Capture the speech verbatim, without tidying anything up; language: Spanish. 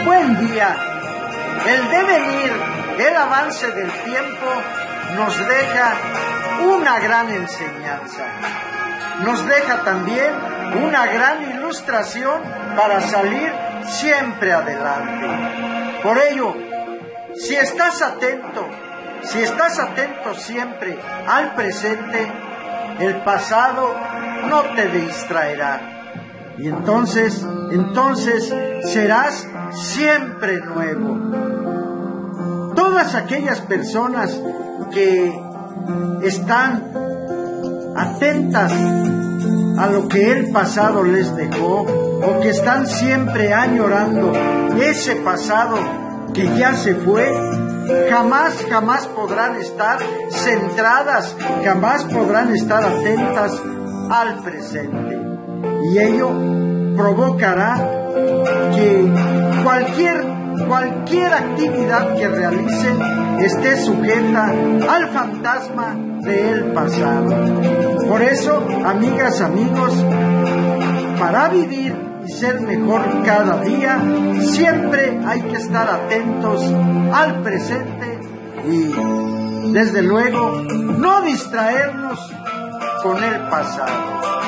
buen día. El devenir, el avance del tiempo nos deja una gran enseñanza. Nos deja también una gran ilustración para salir siempre adelante. Por ello, si estás atento, si estás atento siempre al presente, el pasado no te distraerá. Y entonces, entonces serás siempre nuevo. Todas aquellas personas que están atentas a lo que el pasado les dejó, o que están siempre añorando ese pasado que ya se fue, jamás, jamás podrán estar centradas, jamás podrán estar atentas al presente. Y ello provocará que cualquier, cualquier actividad que realicen esté sujeta al fantasma del pasado. Por eso, amigas, amigos, para vivir y ser mejor cada día, siempre hay que estar atentos al presente y, desde luego, no distraernos con el pasado.